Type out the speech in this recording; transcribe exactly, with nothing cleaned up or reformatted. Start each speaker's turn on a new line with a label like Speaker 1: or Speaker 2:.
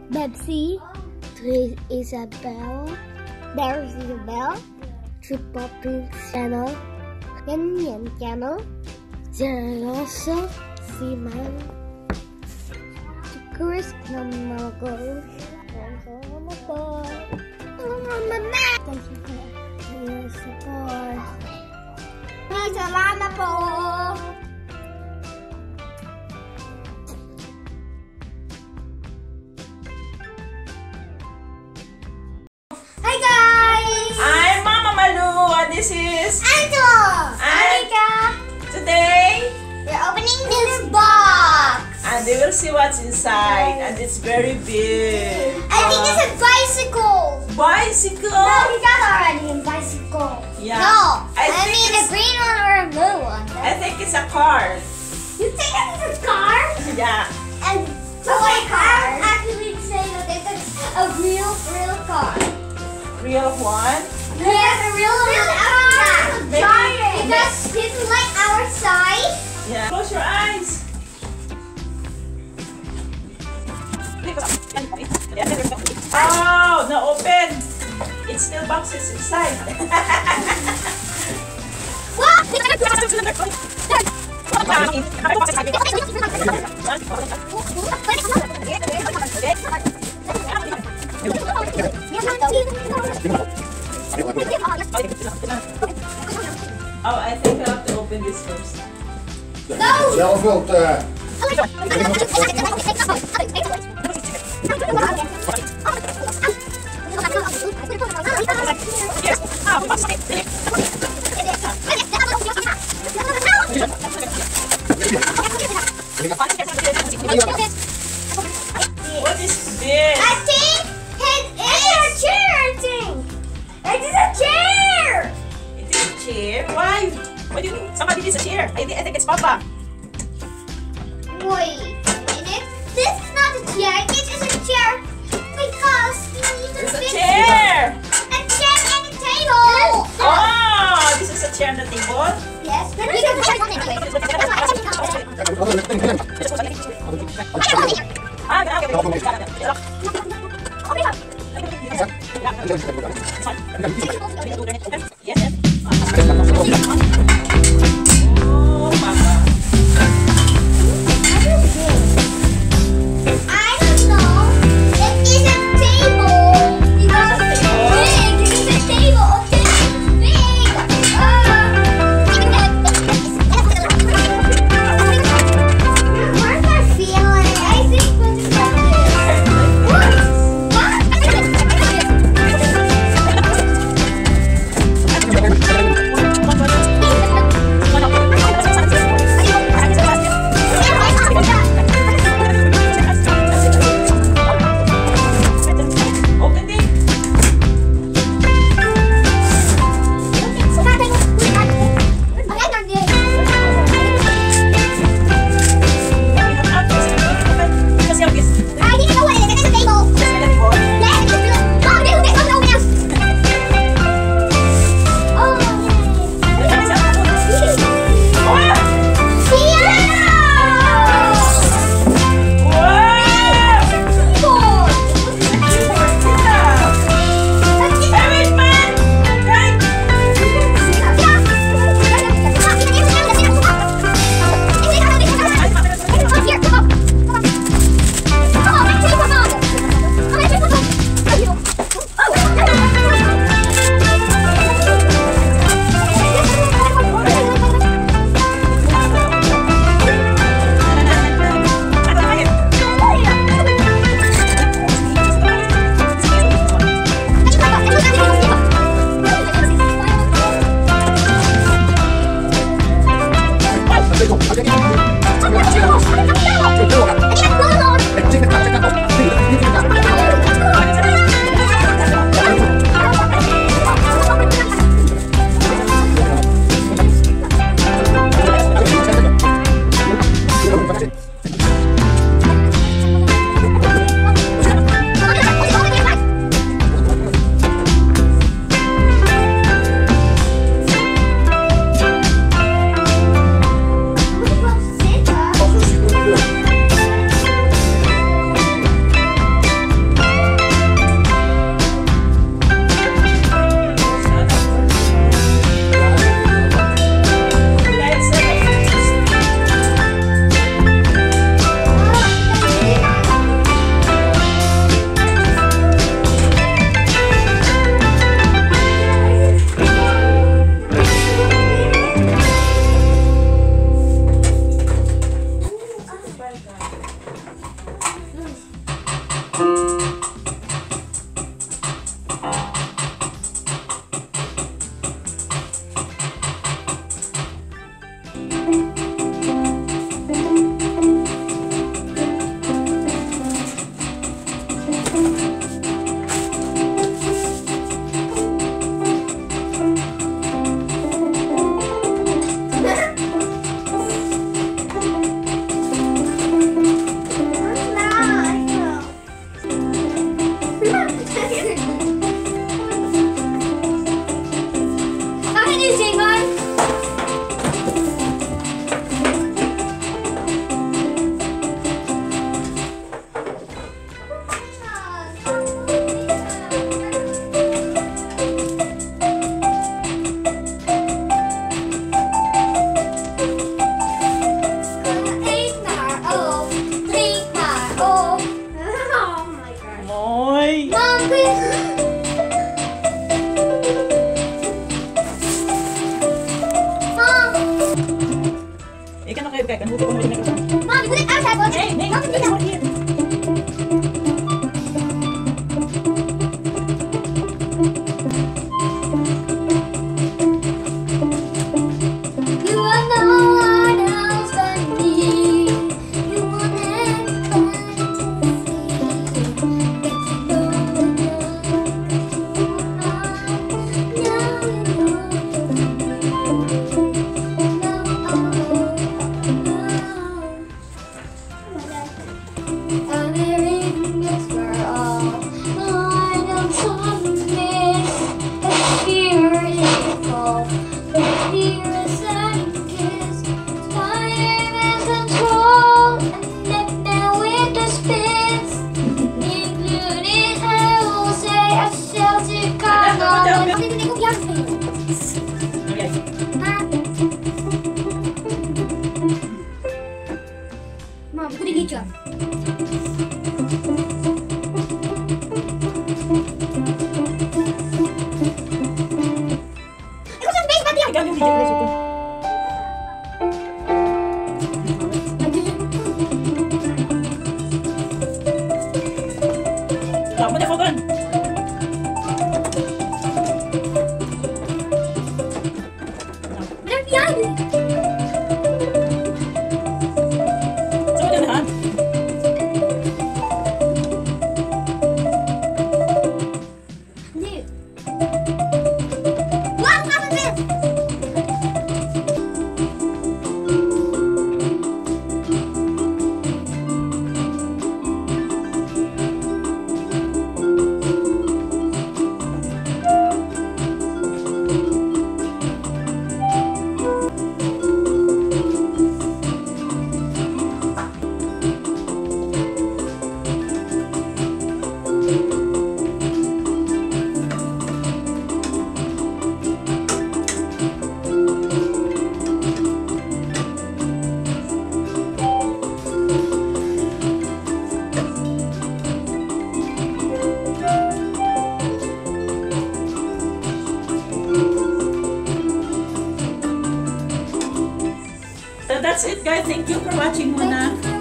Speaker 1: Betsy, three Isabel, there's Isabel, Triple Pink Channel, Yan Yan Channel, Zerosa, Simon, Chris Namago, Namago, thank you for your support. Salamat po! Hi guys!
Speaker 2: I'm Mama Malu and this is
Speaker 1: Anto!
Speaker 2: Anika! Today,
Speaker 1: we're opening this box!
Speaker 2: and we will see what's inside, and it's very big.
Speaker 1: I think it's a bicycle!
Speaker 2: Bicycle?
Speaker 1: No, we got already a bicycle.
Speaker 2: Yeah.
Speaker 1: No,
Speaker 2: I
Speaker 1: I,
Speaker 2: think
Speaker 1: mean a
Speaker 2: it's-
Speaker 1: green one or a blue one.
Speaker 2: I think it's a car.
Speaker 1: You think it's a car?
Speaker 2: Yeah.
Speaker 1: And toy car? I'm actually saying that it's a real, real car.
Speaker 2: Real one?
Speaker 1: Yes, a real, real car.
Speaker 2: Maybe-
Speaker 1: Giant. Because it's like our size.
Speaker 2: Yeah. Close your eyes. Oh, no, open. It's still boxes inside.
Speaker 1: What?
Speaker 2: Oh, I think I have to open this first.
Speaker 1: No.
Speaker 3: Zelf wilt, uh,
Speaker 2: What is this?
Speaker 1: I think it is a chair, I think. It is a chair.
Speaker 2: It is a chair? Why? Why do you think somebody needs a chair? I think, I think it's Papa.
Speaker 1: Wait a minute. This is not a chair. This is a chair because we need to
Speaker 2: It's a
Speaker 1: fix
Speaker 2: chair!
Speaker 1: a chair and a table.
Speaker 2: Oh, this is a chair on the table.
Speaker 1: Yes, but we can fix it
Speaker 2: Ah, okay, okay. Yes, yes. Oh, Papa.
Speaker 1: I don't know. It is a table. Because it's big. It is a table. Okay, it's big. Uh, where's my feeling? I think this is what? What?
Speaker 3: So that's it guys. Thank you for watching muna.